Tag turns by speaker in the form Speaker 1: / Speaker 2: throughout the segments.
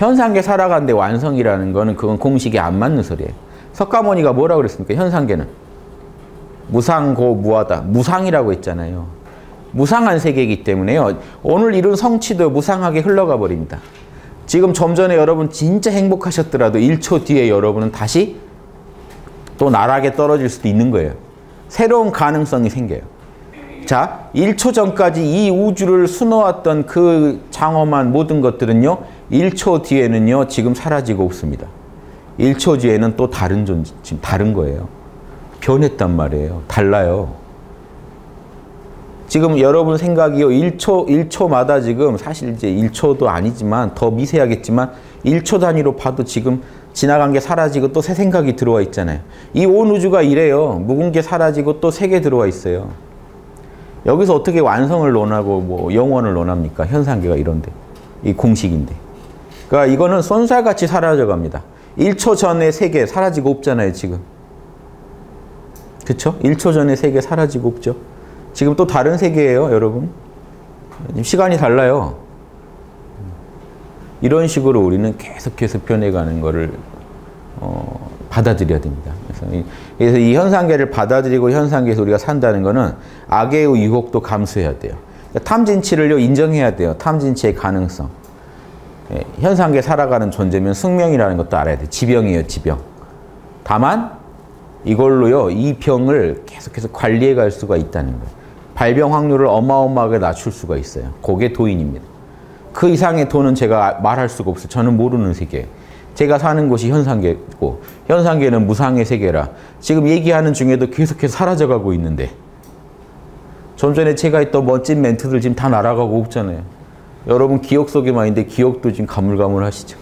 Speaker 1: 현상계 살아가는데 완성이라는 거는 그건 공식에 안 맞는 소리예요. 석가모니가 뭐라고 그랬습니까? 현상계는 무상고 무하다. 무상이라고 했잖아요. 무상한 세계이기 때문에요. 오늘 이룬 성취도 무상하게 흘러가 버립니다. 지금 좀 전에 여러분 진짜 행복하셨더라도 1초 뒤에 여러분은 다시 또 나락에 떨어질 수도 있는 거예요. 새로운 가능성이 생겨요. 자, 1초 전까지 이 우주를 수놓았던 그 장엄한 모든 것들은요, 1초 뒤에는요, 지금 사라지고 없습니다. 1초 뒤에는 또 다른 존재, 지금 다른 거예요. 변했단 말이에요. 달라요. 지금 여러분 생각이요, 1초마다 지금 사실 이제 1초도 아니지만 더 미세하겠지만 1초 단위로 봐도 지금 지나간 게 사라지고 또 새 생각이 들어와 있잖아요. 이 온 우주가 이래요. 묵은 게 사라지고 또 새 개 들어와 있어요. 여기서 어떻게 완성을 논하고 뭐 영원을 논합니까? 현상계가 이런데. 이 공식인데. 그러니까 이거는 쏜살같이 사라져 갑니다. 1초 전에 세계 사라지고 없잖아요, 지금. 그쵸? 1초 전에 세계 사라지고 없죠. 지금 또 다른 세계예요, 여러분. 시간이 달라요. 이런 식으로 우리는 계속해서 변해가는 거를 받아들여야 됩니다. 그래서 이 현상계를 받아들이고 현상계에서 우리가 산다는 거는 악의 유혹도 감수해야 돼요. 탐진치를요, 인정해야 돼요. 탐진치의 가능성. 현상계 살아가는 존재면 숙명이라는 것도 알아야 돼요. 지병이에요, 지병. 다만 이걸로요, 이 병을 계속해서 관리해 갈 수가 있다는 거예요. 발병 확률을 어마어마하게 낮출 수가 있어요. 그게 도인입니다. 그 이상의 도는 제가 말할 수가 없어요. 저는 모르는 세계예요. 제가 사는 곳이 현상계고 현상계는 무상의 세계라 지금 얘기하는 중에도 계속해서 사라져가고 있는데 좀 전에 제가 했던 멋진 멘트들 지금 다 날아가고 없잖아요. 여러분 기억 속에만 있는데 기억도 지금 가물가물하시죠.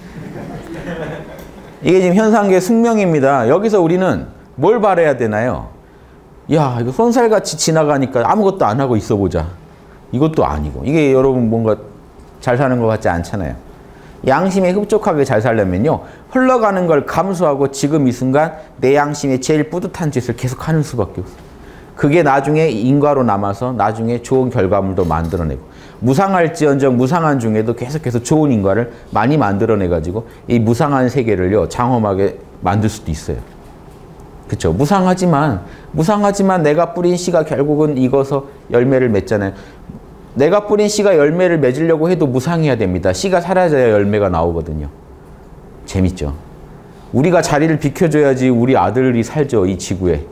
Speaker 1: 이게 지금 현상계 숙명입니다. 여기서 우리는 뭘 바라야 되나요? 야, 이거 쏜살같이 지나가니까 아무것도 안 하고 있어 보자. 이것도 아니고. 이게 여러분 뭔가 잘 사는 것 같지 않잖아요. 양심에 흡족하게 잘 살려면요. 흘러가는 걸 감수하고 지금 이 순간 내 양심에 제일 뿌듯한 짓을 계속 하는 수밖에 없어요. 그게 나중에 인과로 남아서 나중에 좋은 결과물도 만들어내고 무상할지언정 무상한 중에도 계속해서 좋은 인과를 많이 만들어내가지고 이 무상한 세계를요. 장엄하게 만들 수도 있어요. 그렇죠. 무상하지만 내가 뿌린 씨가 결국은 익어서 열매를 맺잖아요. 내가 뿌린 씨가 열매를 맺으려고 해도 무상해야 됩니다. 씨가 사라져야 열매가 나오거든요. 재밌죠? 우리가 자리를 비켜줘야지 우리 아들이 살죠. 이 지구에.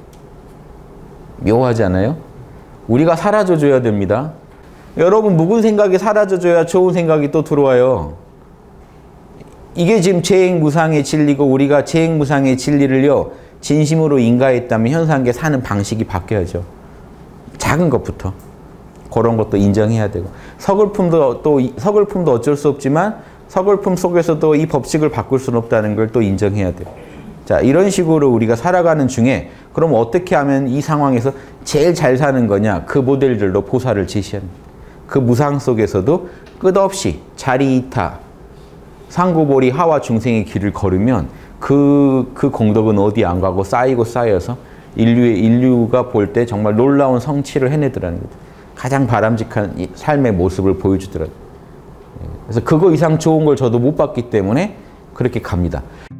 Speaker 1: 묘하지 않아요? 우리가 사라져줘야 됩니다. 여러분 묵은 생각이 사라져줘야 좋은 생각이 또 들어와요. 이게 지금 재행무상의 진리고 우리가 재행무상의 진리를요. 진심으로 인가했다면 현상계 사는 방식이 바뀌어야죠. 작은 것부터. 그런 것도 인정해야 되고 서글픔도 어쩔 수 없지만 서글픔 속에서도 이 법칙을 바꿀 수는 없다는 걸 또 인정해야 돼요. 자, 이런 식으로 우리가 살아가는 중에 그럼 어떻게 하면 이 상황에서 제일 잘 사는 거냐? 그 모델들로 보살을 제시하는 그 무상 속에서도 끝없이 자리이타 상고보리 하와 중생의 길을 걸으면 그 공덕은 어디 안 가고 쌓이고 쌓여서 인류가 볼 때 정말 놀라운 성취를 해내더라는 거죠. 가장 바람직한 삶의 모습을 보여주더라고요. 그래서 그거 이상 좋은 걸 저도 못 봤기 때문에 그렇게 갑니다.